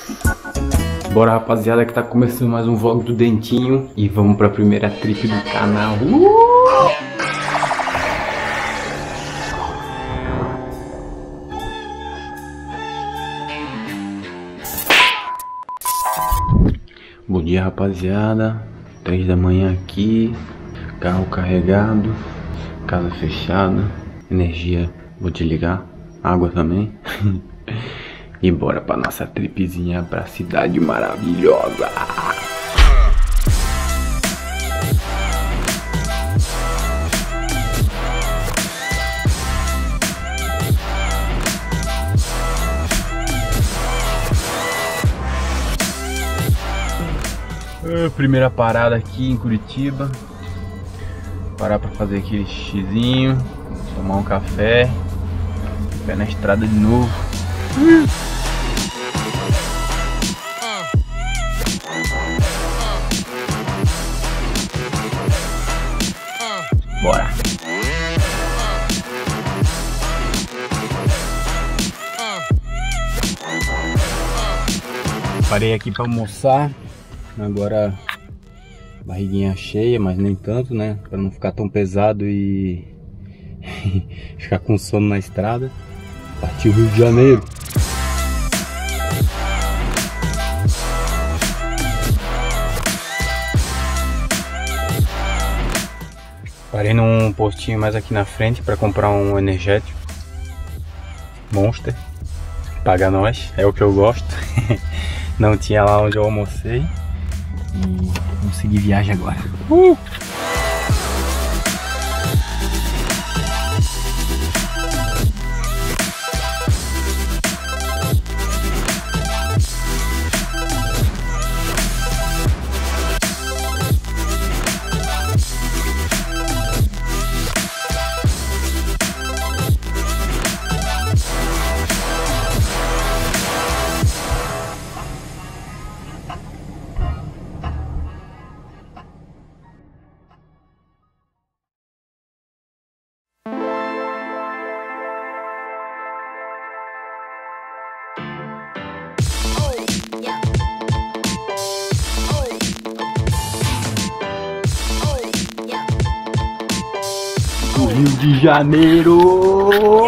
Bora, rapaziada, que tá começando mais um vlog do Dentinho. E vamos pra primeira trip do canal. Bom dia, rapaziada. 3 da manhã aqui. Carro carregado. Casa fechada. Energia vou desligar. Água também. E bora pra nossa tripzinha pra cidade maravilhosa. Primeira parada aqui em Curitiba. Parar pra fazer aquele xizinho, tomar um café. Pé na estrada de novo. Bora. Parei aqui para almoçar. Agora barriguinha cheia, mas nem tanto, né? Para não ficar tão pesado e ficar com sono na estrada. Partiu Rio de Janeiro. Parei num postinho mais aqui na frente para comprar um energético Monster. Paga nós, é o que eu gosto. Não tinha lá onde eu almocei. E vamos seguir viagem agora. Rio de Janeiro!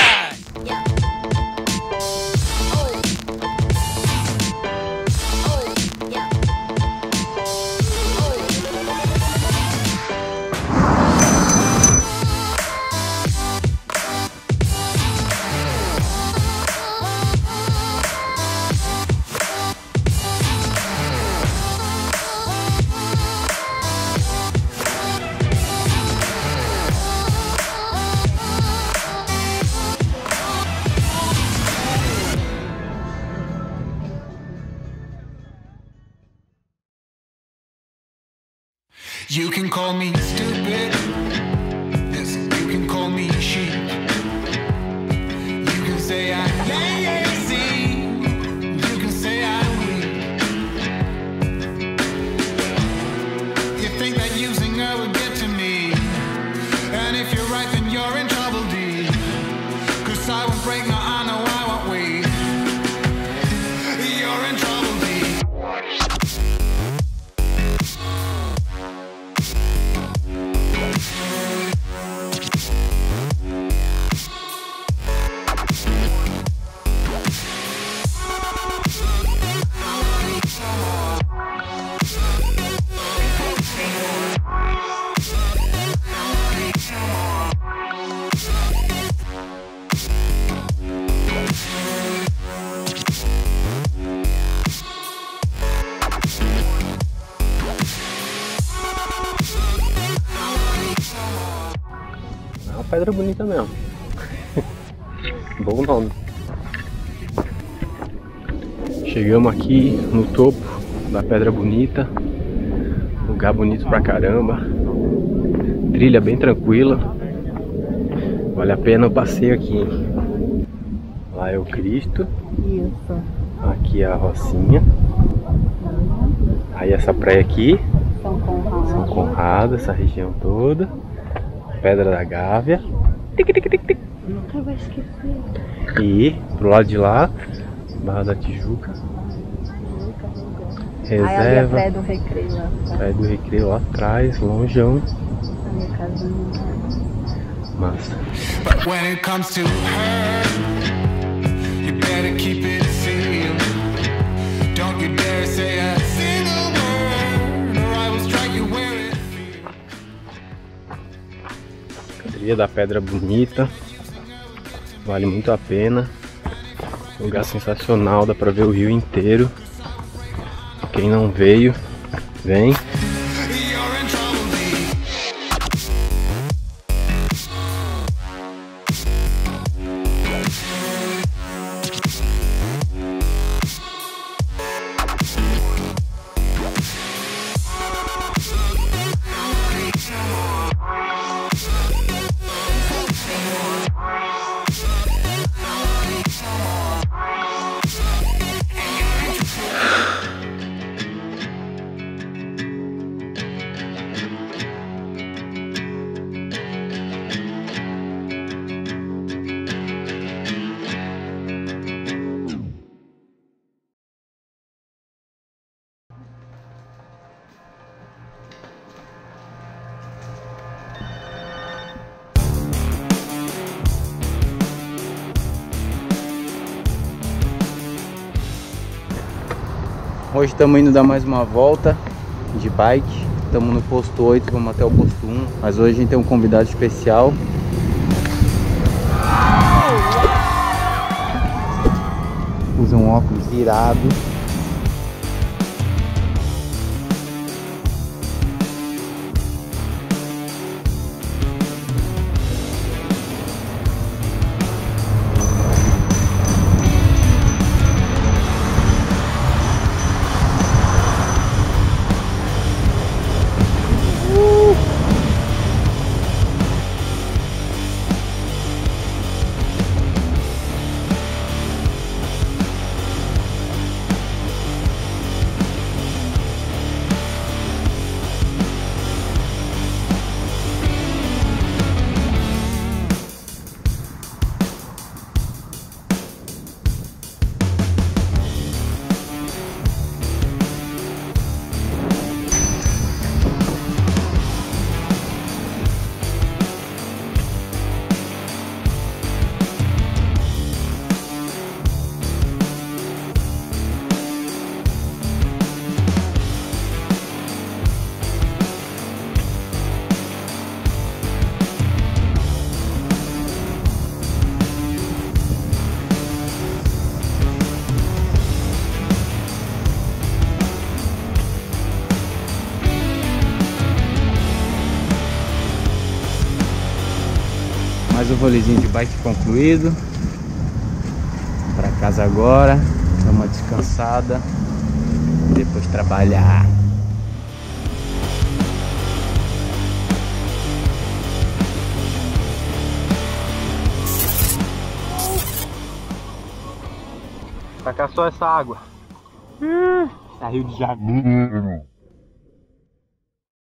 You can call me stupid, yes, you can call me sheep. You can say I'm lazy, you can say I'm weak. You think that using her will get to me, and if you're right then you're in trouble, D. Cause I won't break, no, I know I won't wait. You're in trouble, D. É uma pedra bonita mesmo. Bom nome. Chegamos aqui no topo da Pedra Bonita. Lugar bonito pra caramba. Trilha bem tranquila. Vale a pena o passeio aqui. Lá é o Cristo. Isso. Aqui é a Rocinha. Aí essa praia aqui. São Conrado, essa região toda. Pedra da Gávea. Nunca vai esquecer. E pro lado de lá, Barra da Tijuca. Aí ali a Reserva. Praia do Recreio lá. Praia do Recreio lá atrás, longeão. A minha casinha. Massa. But when it comes to her, you better keep it sealed. Don't you dare say a single word, or I will strike you where it feels. Trilha da Pedra bonita. Vale muito a pena. Lugar sensacional, dá pra ver o rio inteiro. Quem não veio, vem. You're in trouble, Lee. Hoje estamos indo dar mais uma volta de bike. Estamos no posto 8, vamos até o posto 1. Mas hoje a gente tem um convidado especial. Usa um óculos irado. Mais um rolezinho de bike concluído. Pra casa agora, dar uma descansada, depois trabalhar. Tacar só essa água. Rio de Janeiro.